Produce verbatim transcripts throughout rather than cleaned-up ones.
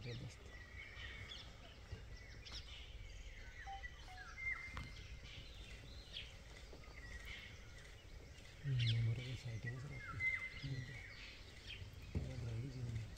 जबरदस्त। Memorable site है sir आपकी। ब्राइडी जी ने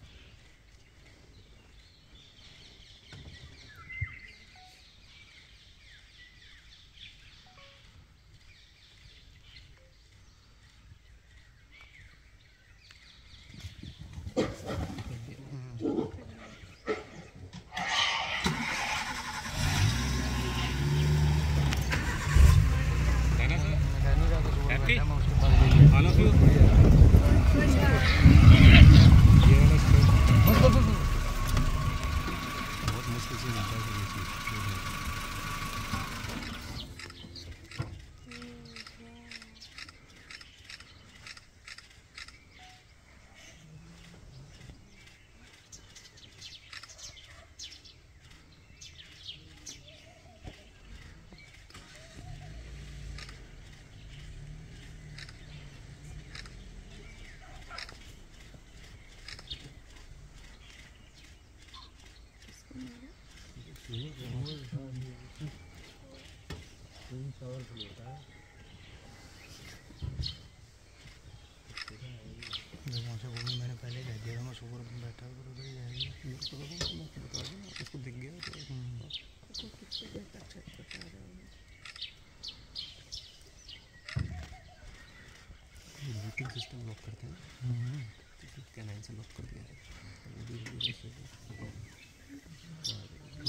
ऑल ऑफ यू बहुत मुश्किल से मिलता है ये चीज़। जब वहाँ से बोलूँ मैंने पहले कह दिया था मैं सुपर में बैठा कर उधर ही जाएगी। मेरे को तो मैं बता दूँ उसको दिख गया तो कितने देर तक छत पर आ रहा है। लॉकिंग सिस्टम लॉक करते हैं कैनाइन से लॉक कर दिया है।